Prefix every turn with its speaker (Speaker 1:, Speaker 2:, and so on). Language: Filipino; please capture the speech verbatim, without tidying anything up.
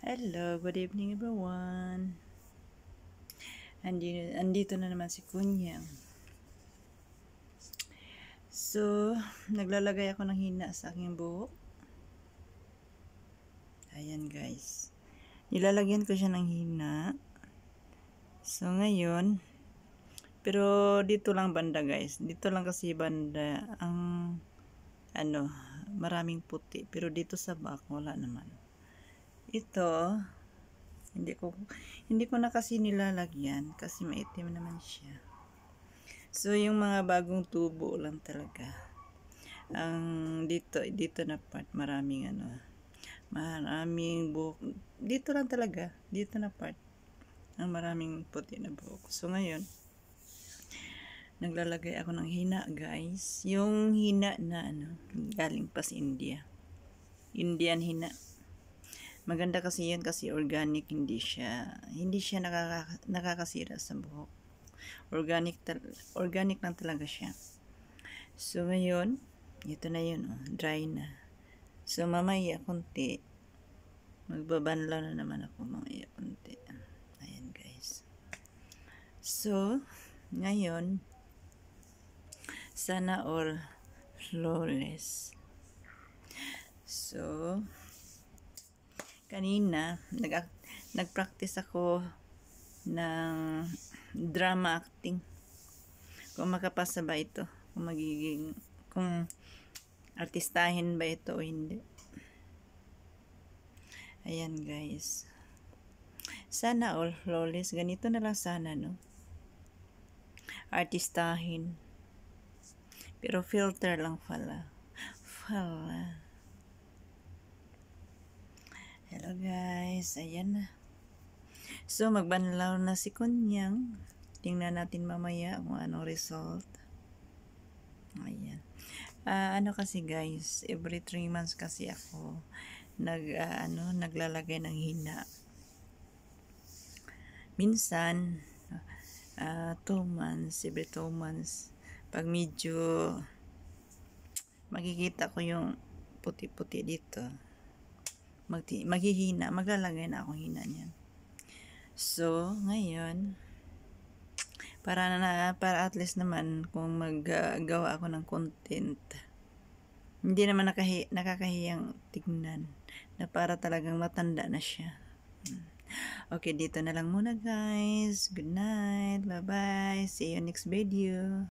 Speaker 1: Hello, good evening everyone. Andito, andito na naman si Kunyang. So, naglalagay ako ng hina sa aking buhok. Ayan guys. Nilalagyan ko siya ng hina. So, ngayon, pero dito lang banda guys. Dito lang kasi banda ang ano, maraming puti. Pero dito sa back, wala naman. Ito, hindi ko, hindi ko na kasi nilalagyan kasi maitim naman siya. So, yung mga bagong tubo lang talaga. Ang dito, dito na part, maraming ano, maraming buhok. Dito lang talaga, dito na part, ang maraming puti na buhok. So, ngayon, naglalagay ako ng hina, guys. Yung hina na, ano, galing pa sa India. Indian Hena. Maganda kasi yun kasi organic, hindi siya, hindi siya nakaka, nakakasira sa buhok. Organic, organic lang talaga siya. So, ngayon, ito na yun, oh, dry na. So, mamaya konti, magbabanlaw na naman ako mamaya konti. Ayan, guys. So, ngayon, sana all flawless. So, kanina, nag nag-practice ako ng drama acting. Kung makapasa ba ito, kung magiging, kung artistahin ba ito o hindi. Ayan guys. Sana all flawless. Ganito na lang sana, no? Artistahin. Pero filter lang pala. Pala. Hello guys. Ayan na. So, magbanlaw na si Kunyang. Tingnan natin mamaya kung anong result. Ayan. Uh, ano kasi guys, every three months kasi ako nag, uh, ano, naglalagay ng hina. Minsan, uh, two months, every two months. Pag medyo makikita ko yung puti-puti dito, magti maghihina, maglalagay na akong hina niyan. So, ngayon, para na para at least naman kung maggawa uh, ako ng content, hindi naman nakahi, nakakahiyang tignan na para talagang matanda na siya. Okay, dito na lang muna guys. Good night. Bye-bye. See you next video.